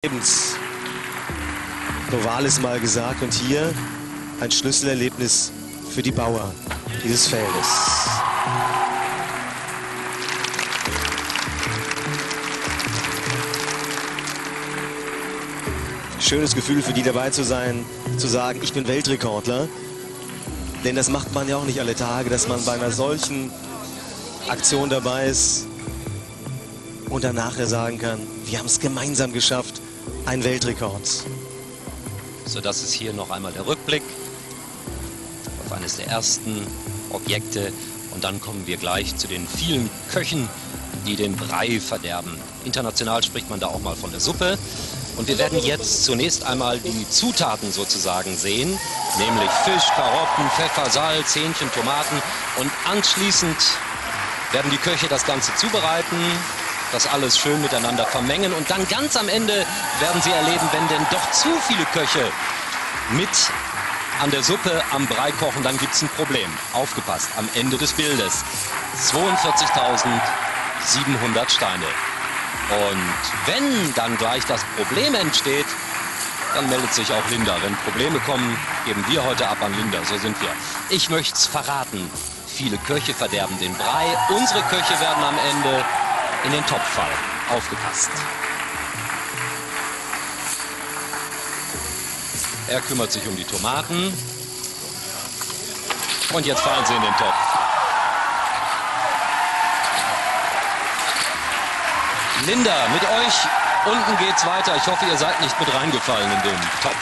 Lebens. Novalis mal gesagt, und hier ein Schlüsselerlebnis für die Bauer dieses Feldes. Schönes Gefühl für die dabei zu sein, zu sagen, ich bin Weltrekordler. Denn das macht man ja auch nicht alle Tage, dass man bei einer solchen Aktion dabei ist und dann nachher sagen kann, wir haben es gemeinsam geschafft, ein Weltrekord. So, das ist hier noch einmal der Rückblick auf eines der ersten Objekte. Und dann kommen wir gleich zu den vielen Köchen, die den Brei verderben. International spricht man da auch mal von der Suppe. Und wir werden jetzt zunächst einmal die Zutaten sozusagen sehen, nämlich Fisch, Karotten, Pfeffer, Salz, Hähnchen, Tomaten. Und anschließend werden die Köche das Ganze zubereiten, das alles schön miteinander vermengen. Und dann ganz am Ende werden sie erleben, wenn denn doch zu viele Köche mit an der Suppe am Brei kochen, dann gibt es ein Problem. Aufgepasst, am Ende des Bildes 42.700 Steine. Und wenn dann gleich das Problem entsteht, dann meldet sich auch Linda. Wenn Probleme kommen, geben wir heute ab an Linda. So sind wir. Ich möchte es verraten. Viele Köche verderben den Brei. Unsere Köche werden am Ende in den Topf fallen. Aufgepasst. Er kümmert sich um die Tomaten. Und jetzt fallen sie in den Topf. Linda, mit euch unten geht's weiter. Ich hoffe, ihr seid nicht mit reingefallen in den Topf.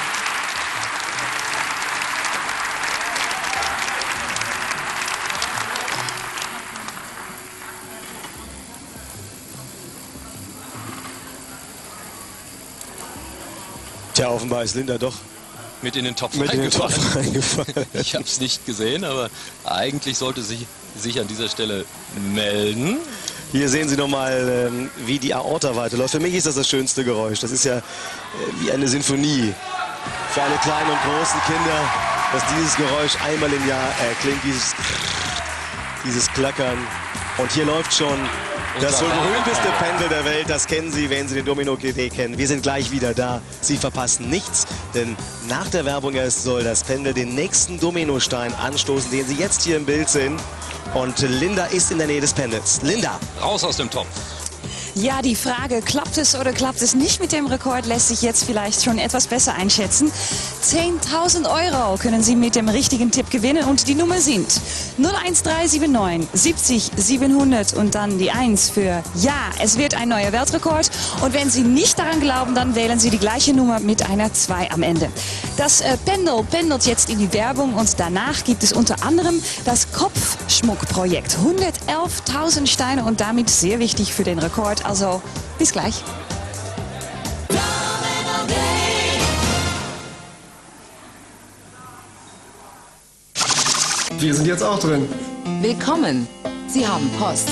Tja, offenbar ist Linda doch Mit in den Topf reingefallen. Ich habe es nicht gesehen, aber eigentlich sollte sie sich an dieser Stelle melden. Hier sehen Sie nochmal, wie die Aorta weiterläuft. Für mich ist das das schönste Geräusch. Das ist ja wie eine Sinfonie. Für alle kleinen und großen Kinder, dass dieses Geräusch einmal im Jahr erklingt, dieses Klackern. Und hier läuft schon das wohl berühmteste Pendel der Welt. Das kennen Sie, wenn Sie den Domino GT kennen. Wir sind gleich wieder da. Sie verpassen nichts, denn nach der Werbung erst soll das Pendel den nächsten Dominostein anstoßen, den Sie jetzt hier im Bild sehen. Und Linda ist in der Nähe des Pendels. Linda! Raus aus dem Topf. Ja, die Frage, klappt es oder klappt es nicht mit dem Rekord, lässt sich jetzt vielleicht schon etwas besser einschätzen. 10.000 € können Sie mit dem richtigen Tipp gewinnen und die Nummer sind 01379 70 700 und dann die 1 für Ja, es wird ein neuer Weltrekord. Und wenn Sie nicht daran glauben, dann wählen Sie die gleiche Nummer mit einer 2 am Ende. Das Pendel pendelt jetzt in die Werbung und danach gibt es unter anderem das Kopfschmuckprojekt. 111.000 Steine und damit sehr wichtig für den Rekord. Also, bis gleich. Wir sind jetzt auch drin. Willkommen. Sie haben Post.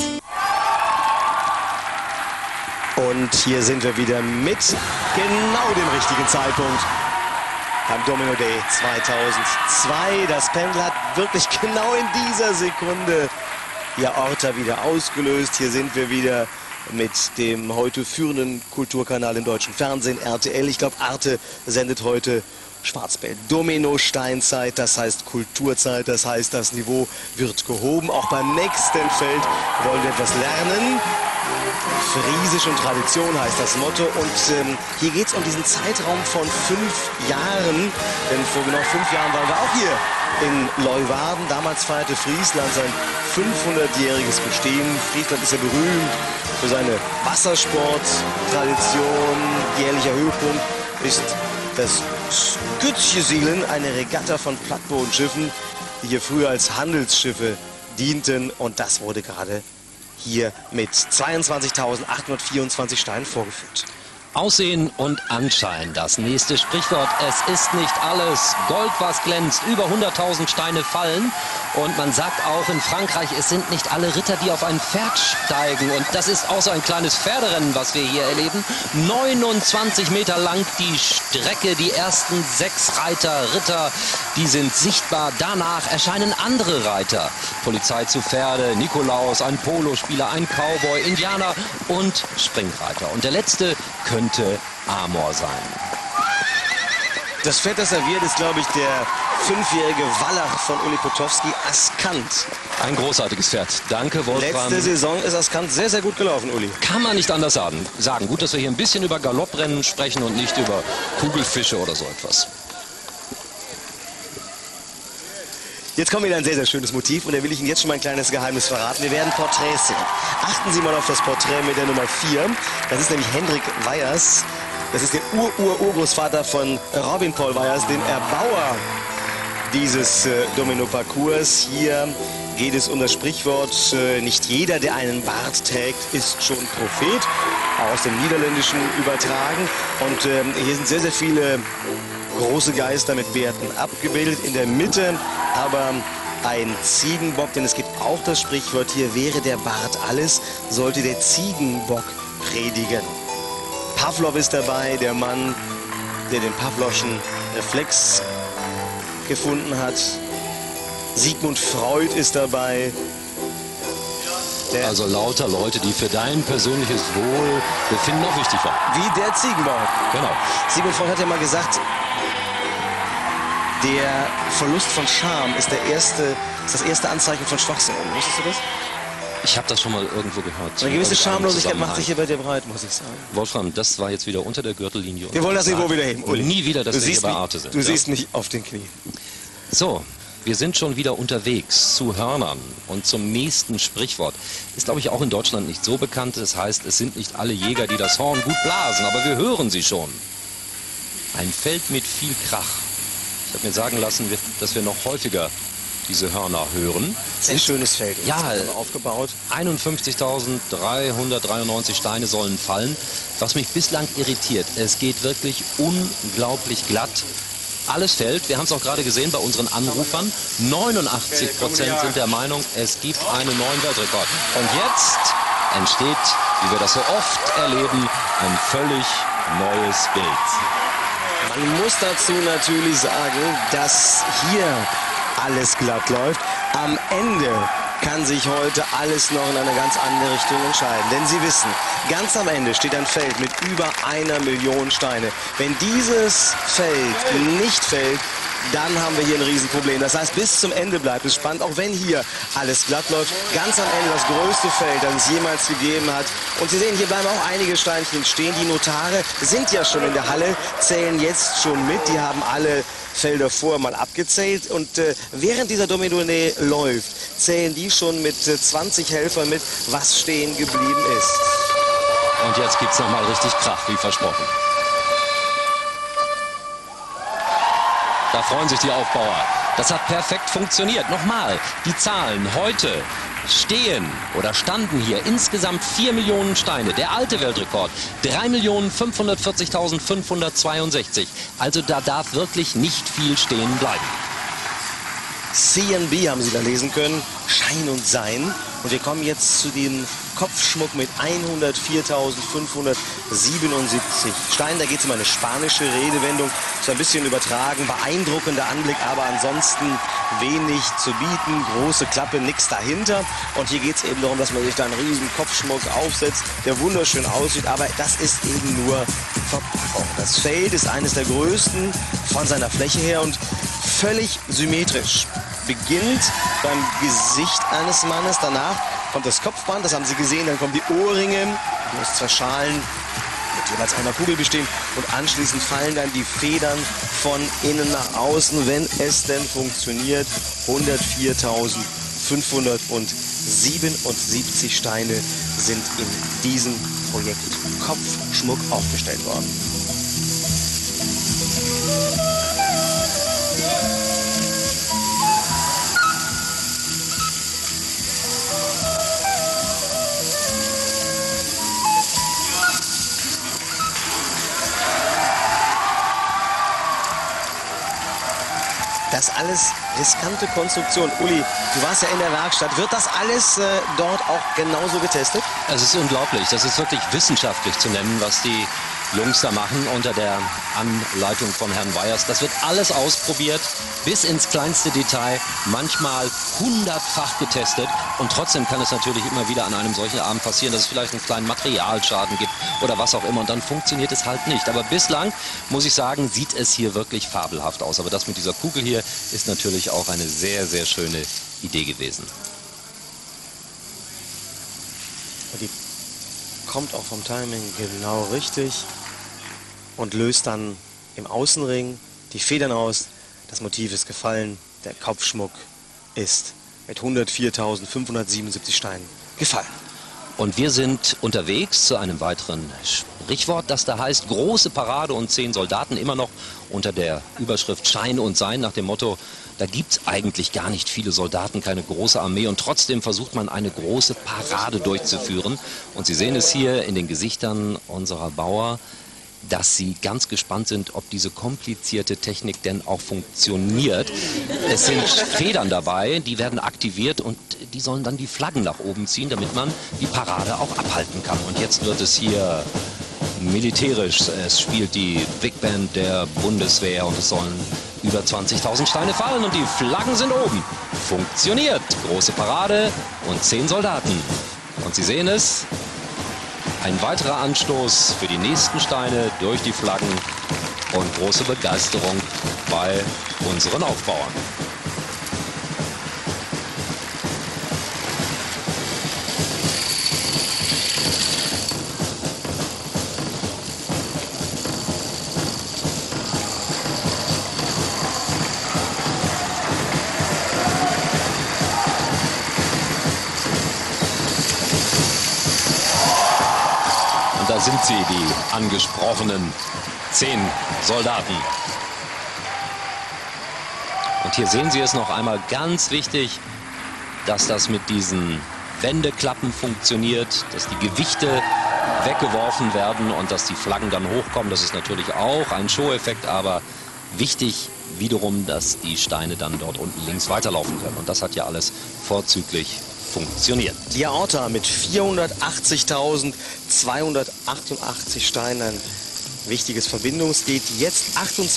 Und hier sind wir wieder mit genau dem richtigen Zeitpunkt beim Domino Day 2002. Das Pendel hat wirklich genau in dieser Sekunde die Aorta wieder ausgelöst. Hier sind wir wieder mit dem heute führenden Kulturkanal im deutschen Fernsehen, RTL. Ich glaube, Arte sendet heute Schwarzbild. Domino-Steinzeit, das heißt Kulturzeit, das heißt, das Niveau wird gehoben. Auch beim nächsten Feld wollen wir etwas lernen. Friesisch und Tradition heißt das Motto. Und hier geht es um diesen Zeitraum von 5 Jahren. Denn vor genau 5 Jahren waren wir auch hier in Leeuwarden. Damals feierte Friesland sein 500-jähriges Bestehen. Friesland ist ja berühmt für seine Wassersport-Tradition. Jährlicher Höhepunkt ist das Skytje-Segeln, eine Regatta von Plattbodenschiffen, die hier früher als Handelsschiffe dienten. Und das wurde gerade hier mit 22.824 Steinen vorgeführt. Aussehen und Anschein, das nächste Sprichwort. Es ist nicht alles Gold, was glänzt. Über 100.000 Steine fallen. Und man sagt auch in Frankreich, es sind nicht alle Ritter, die auf ein Pferd steigen. Und das ist auch so ein kleines Pferderennen, was wir hier erleben. 29 Meter lang die Strecke. Die ersten 6 Ritter, die sind sichtbar. Danach erscheinen andere Reiter. Polizei zu Pferde, Nikolaus, ein Polospieler, ein Cowboy, Indianer und Springreiter. Und der letzte könnte Amor sein. Das Pferd, das serviert, ist, glaube ich, der 5-jährige Wallach von Uli Potowski, Askant. Ein großartiges Pferd. Danke, Wolfram. Letzte Saison ist Askant sehr, sehr gut gelaufen, Uli. Kann man nicht anders sagen. Gut, dass wir hier ein bisschen über Galopprennen sprechen und nicht über Kugelfische oder so etwas. Jetzt kommt wieder ein sehr, sehr schönes Motiv und da will ich Ihnen jetzt schon mal ein kleines Geheimnis verraten. Wir werden Porträts sehen. Achten Sie mal auf das Porträt mit der Nummer 4. Das ist nämlich Hendrik Weyers. Das ist der Urgroßvater von Robin Paul Weyers, dem Erbauer dieses Domino-Parcours. Hier geht es um das Sprichwort, nicht jeder, der einen Bart trägt, ist schon Prophet. Aus dem Niederländischen übertragen. Und hier sind sehr, sehr viele große Geister mit Bärten abgebildet. In der Mitte aber ein Ziegenbock, denn es gibt auch das Sprichwort, hier wäre der Bart alles, sollte der Ziegenbock predigen. Pavlov ist dabei, der Mann, der den Pavlovschen Reflex gefunden hat. Sigmund Freud ist dabei. Also lauter Leute, die für dein persönliches Wohlbefinden auch wichtig waren. Wie der Ziegenbock. Genau. Sigmund Freud hat ja mal gesagt, der Verlust von Scham ist das erste Anzeichen von Schwachsinn. Wusstest du das? Ich habe das schon mal irgendwo gehört. Eine gewisse Schamlosigkeit macht sich hier bei dir breit, muss ich sagen. Wolfram, das war jetzt wieder unter der Gürtellinie. Wir wollen das Niveau wieder heben, Uli. Nie wieder, dass wir hier bei Arte sind. Du siehst mich auf den Knien. So, wir sind schon wieder unterwegs zu Hörnern und zum nächsten Sprichwort. Ist, glaube ich, auch in Deutschland nicht so bekannt. Das heißt, es sind nicht alle Jäger, die das Horn gut blasen, aber wir hören sie schon. Ein Feld mit viel Krach. Ich habe mir sagen lassen, dass wir noch häufiger diese Hörner hören. Sehr schönes Feld. Ja, aufgebaut. 51.393 Steine sollen fallen. Was mich bislang irritiert, es geht wirklich unglaublich glatt. Alles fällt, wir haben es auch gerade gesehen bei unseren Anrufern. 89% sind der Meinung, es gibt einen neuen Weltrekord. Und jetzt entsteht, wie wir das so oft erleben, ein völlig neues Bild. Man muss dazu natürlich sagen, dass hier alles glatt läuft. Am Ende kann sich heute alles noch in eine ganz andere Richtung entscheiden. Denn Sie wissen, ganz am Ende steht ein Feld mit über 1 Million Steine. Wenn dieses Feld nicht fällt, dann haben wir hier ein Riesenproblem. Das heißt, bis zum Ende bleibt es spannend, auch wenn hier alles glatt läuft. Ganz am Ende das größte Feld, das es jemals gegeben hat. Und Sie sehen, hier bleiben auch einige Steinchen stehen. Die Notare sind ja schon in der Halle, zählen jetzt schon mit. Die haben alle Felder vorher mal abgezählt. Und während dieser Domino-Tournee läuft, zählen die schon mit 20 Helfern mit, was stehen geblieben ist. Und jetzt gibt es nochmal richtig Krach, wie versprochen. Da freuen sich die Aufbauer. Das hat perfekt funktioniert. Nochmal, die Zahlen heute stehen oder standen hier insgesamt 4 Millionen Steine. Der alte Weltrekord 3.540.562. Also da darf wirklich nicht viel stehen bleiben. CNB haben Sie da lesen können, Schein und Sein. Und wir kommen jetzt zu dem Kopfschmuck mit 104.577 Steinen. Da geht es um eine spanische Redewendung, so ein bisschen übertragen, beeindruckender Anblick, aber ansonsten wenig zu bieten, große Klappe, nichts dahinter. Und hier geht es eben darum, dass man sich da einen riesen Kopfschmuck aufsetzt, der wunderschön aussieht, aber das ist eben nur Verpackung. Das Feld ist eines der größten von seiner Fläche her und völlig symmetrisch. Beginnt beim Gesicht eines Mannes, danach kommt das Kopfband, das haben Sie gesehen, dann kommen die Ohrringe, die aus 2 Schalen mit jeweils einer Kugel bestehen und anschließend fallen dann die Federn von innen nach außen, wenn es denn funktioniert. 104.577 Steine sind in diesem Projekt Kopfschmuck aufgestellt worden. Das alles riskante Konstruktion. Uli, du warst ja in der Werkstatt. Wird das alles dort auch genauso getestet? Es ist unglaublich. Das ist wirklich wissenschaftlich zu nennen, was die Jungs da machen unter der Anleitung von Herrn Weyers. Das wird alles ausprobiert, bis ins kleinste Detail, manchmal 100-fach getestet. Und trotzdem kann es natürlich immer wieder an einem solchen Abend passieren, dass es vielleicht einen kleinen Materialschaden gibt oder was auch immer. Und dann funktioniert es halt nicht. Aber bislang, muss ich sagen, sieht es hier wirklich fabelhaft aus. Aber das mit dieser Kugel hier ist natürlich auch eine sehr, sehr schöne Idee gewesen. Die kommt auch vom Timing genau richtig und löst dann im Außenring die Federn aus. Das Motiv ist gefallen, der Kopfschmuck ist mit 104.577 Steinen gefallen. Und wir sind unterwegs zu einem weiteren Sprichwort, das da heißt: große Parade und 10 Soldaten, immer noch unter der Überschrift Schein und Sein, nach dem Motto, da gibt es eigentlich gar nicht viele Soldaten, keine große Armee, und trotzdem versucht man eine große Parade durchzuführen. Und Sie sehen es hier in den Gesichtern unserer Bauer, dass sie ganz gespannt sind, ob diese komplizierte Technik denn auch funktioniert. Es sind Federn dabei, die werden aktiviert und die sollen dann die Flaggen nach oben ziehen, damit man die Parade auch abhalten kann. Und jetzt wird es hier militärisch. Es spielt die Big Band der Bundeswehr und es sollen über 20.000 Steine fallen und die Flaggen sind oben. Funktioniert. Große Parade und 10 Soldaten. Und Sie sehen es. Ein weiterer Anstoß für die nächsten Steine durch die Flaggen und große Begeisterung bei unseren Aufbauern. Und da sind sie, die angesprochenen 10 Soldaten. Und hier sehen Sie es noch einmal, ganz wichtig, dass das mit diesen Wendeklappen funktioniert, dass die Gewichte weggeworfen werden und dass die Flaggen dann hochkommen. Das ist natürlich auch ein Show-Effekt, aber wichtig wiederum, dass die Steine dann dort unten links weiterlaufen können. Und das hat ja alles vorzüglich funktioniert. Die Aorta mit 480.288 Steinen, ein wichtiges Verbindungsglied. Jetzt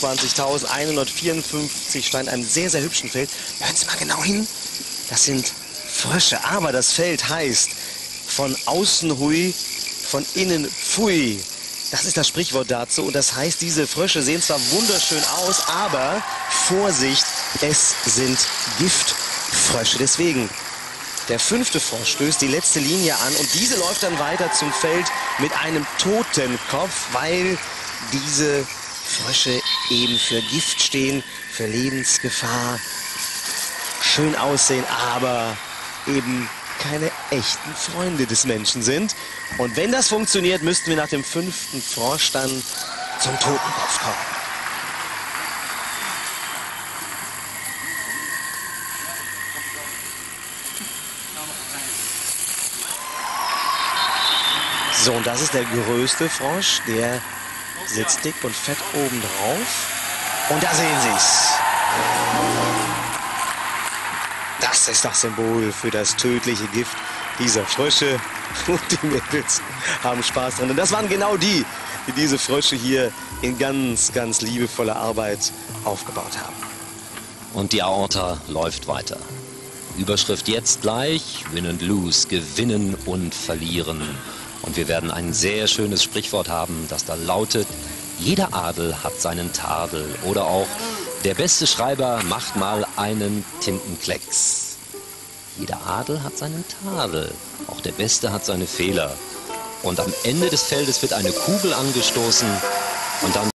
28.154 Steine, einem sehr, sehr hübschen Feld. Hören Sie mal genau hin, das sind Frösche, aber das Feld heißt von außen hui, von innen pfui. Das ist das Sprichwort dazu und das heißt, diese Frösche sehen zwar wunderschön aus, aber Vorsicht, es sind Giftfrösche. Deswegen, der 5. Frosch stößt die letzte Linie an und diese läuft dann weiter zum Feld mit einem Totenkopf, weil diese Frösche eben für Gift stehen, für Lebensgefahr, schön aussehen, aber eben keine echten Freunde des Menschen sind. Und wenn das funktioniert, müssten wir nach dem 5. Frosch dann zum Totenkopf kommen. So, und das ist der größte Frosch, der sitzt dick und fett oben drauf. Und da sehen Sie es. Das ist das Symbol für das tödliche Gift dieser Frösche. Und die Mädels haben Spaß dran. Und das waren genau die diese Frösche hier in ganz, ganz liebevoller Arbeit aufgebaut haben. Und die Aorta läuft weiter. Überschrift jetzt gleich: Win and Lose, gewinnen und verlieren. Und wir werden ein sehr schönes Sprichwort haben, das da lautet: jeder Adel hat seinen Tadel. Oder auch: der beste Schreiber macht mal einen Tintenklecks. Jeder Adel hat seinen Tadel. Auch der Beste hat seine Fehler. Und am Ende des Feldes wird eine Kugel angestoßen und dann